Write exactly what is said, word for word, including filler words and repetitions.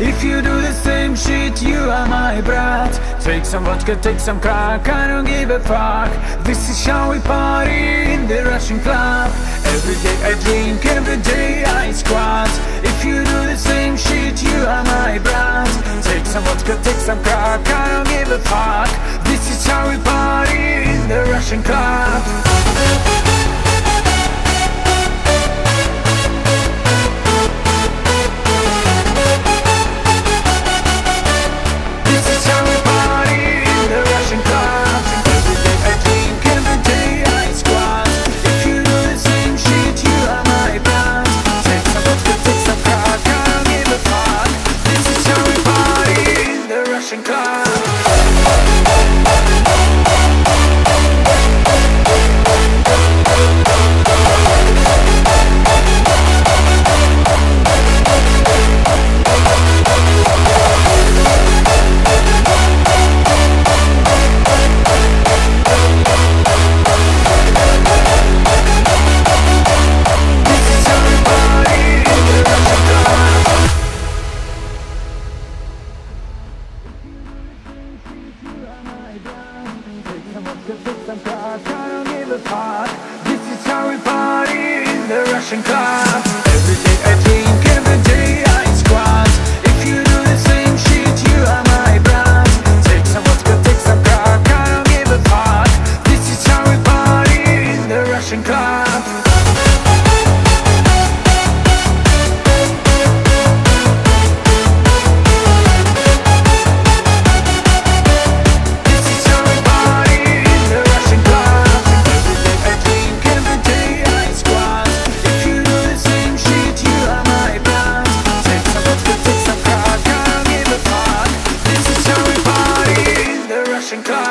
If you do the same shit, you are my brat. Take some vodka, take some crack, I don't give a fuck. This is how we party in the Russian club. Every day I drink, every day I squat. If you do the same shit, you are my brat. Take some vodka, take some crack, I don't give a fuck. This is how we party in the Russian club. This is how we party in the Russian club. Every day I drink, every day I squat. If you do the same shit, you are my brat. Take some vodka, take some crack, I don't give a fuck. This is how we party in the Russian club. Russian club.